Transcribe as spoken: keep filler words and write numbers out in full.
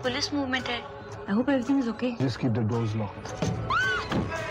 police movement है. I hope everything is okay. Just keep the doors locked.